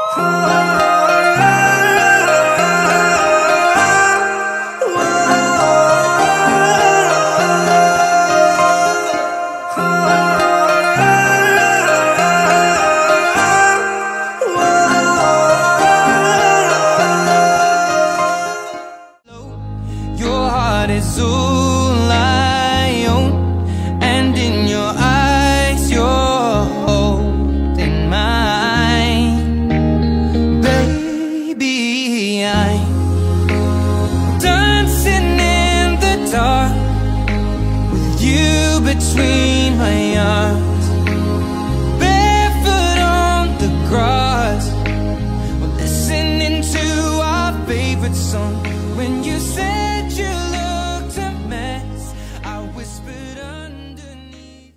Between my arms, barefoot on the grass, we're listening to our favorite song. When you said you looked a mess, I whispered underneath.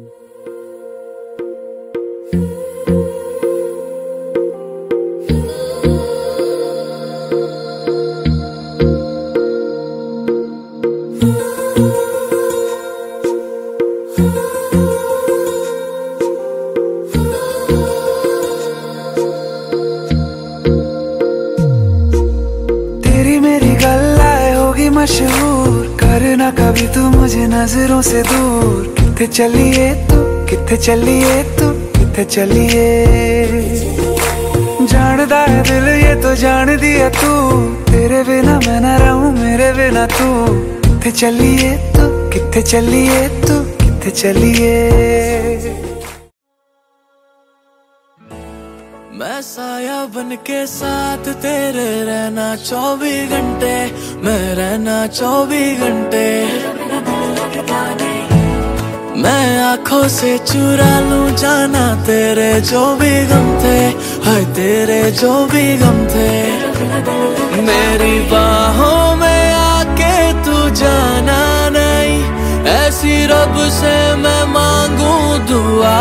मशहूर करना कभी तू मुझे नजरों से दूर। किथे चलिए तू, किथे चलिए तू, किथे चलिए। जानदा है दिल ये तो जान दिया तू, तेरे बिना मैं ना रहूं मेरे बिना तू। किथे चलिए तू, किथे चलिए तू, किथे चलिए। मैं साया बन के साथ तेरे रहना 24 घंटे, मैं रहना 24 घंटे। मैं आंखों से चुरा लूं जाना तेरे जो भी गम थे, हाय तेरे जो भी गम थे। मेरी बाहों में आके तू जाना नहीं, ऐसी रब से मैं मांगू दुआ।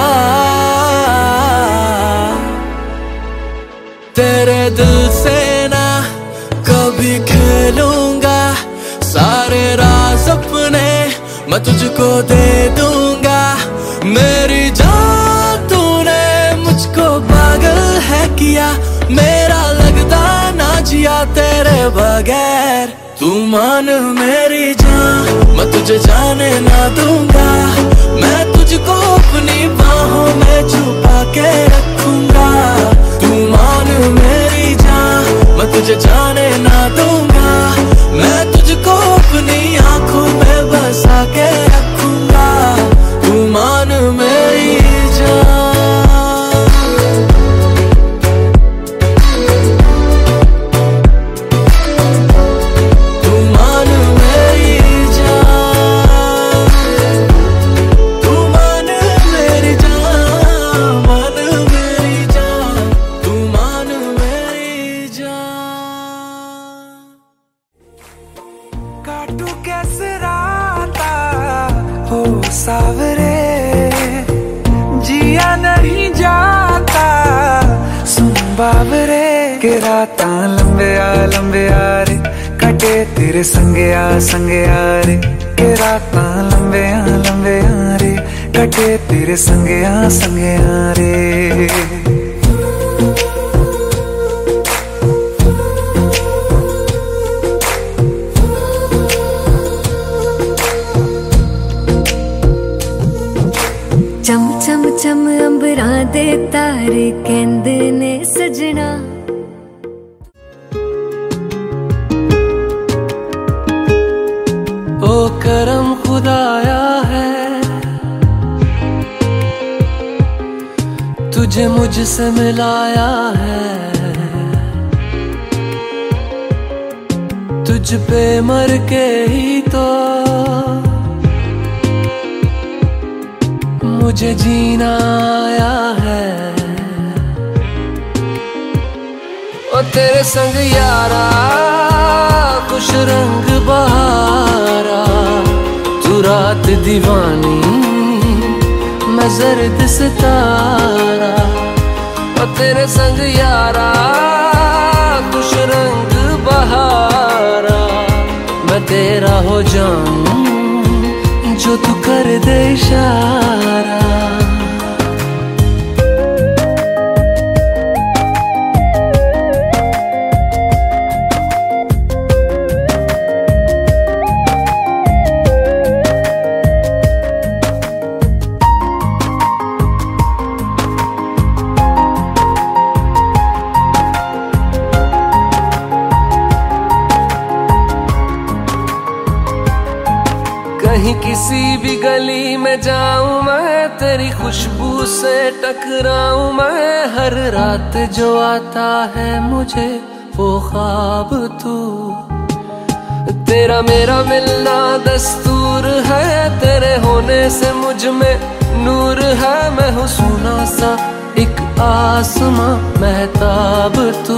तेरे दिल से ना कभी खेलूंगा, सारे राज अपने मैं तुझको दे दूंगा। मेरी जान तूने मुझको पागल है किया, मेरा लगता ना जिया तेरे बगैर। तू मान मेरी जान, मैं तुझे जाने ना दूंगा। मैं तुझको अपनी बाहों में छुपा के रखूंगा। तू मान मेरी जान, मैं तुझे जाने ना दूंगा। मैं तुझको अपनी आंखों में बसा के रखूंगा। तू मान मेरी जान। सावरे जिया नहीं जाता, सुन बाबरे के रात लंबे आ रे, कटे तेरे संगे आ रे। के रात लंबे आ रे, कटे तेरे संगे आ रे। चम चम चम अंबरां दे तारे कहंदे ने सजना। ओ करम खुदाया है, तुझे मुझसे मिलाया है। तुझ पे मर के ही तो मुझे जीना आया है। ओ तेरे संग यारा खुश रंग बहारा, तू रात दीवानी मैं जर्द सितारा। ओ तेरे संग यारा खुश रंग बहारा, मैं तेरा हो जाऊं जो तू कर दे इशारा। किसी भी गली में जाऊं मैं, तेरी खुशबू से टकराऊं मैं। हर रात जो आता है मुझे वो ख्वाब तू, तेरा मेरा मिलना दस्तूर है। तेरे होने से मुझ में नूर है, मैं हूँ सोना सा एक आसमां महताब तू।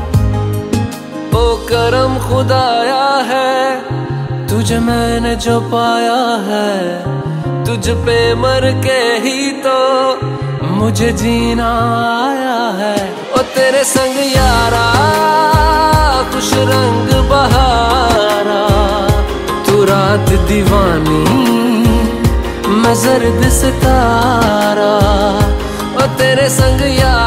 ओ करम खुदाया है तुझे मैंने जो पाया है, तुझ पे मर के ही तो मुझे जीना आया है। ओ तेरे संग यारा खुश रंग बहारा, तू रात दीवानी मैं जर्द सितारा। ओ तेरे संग यारा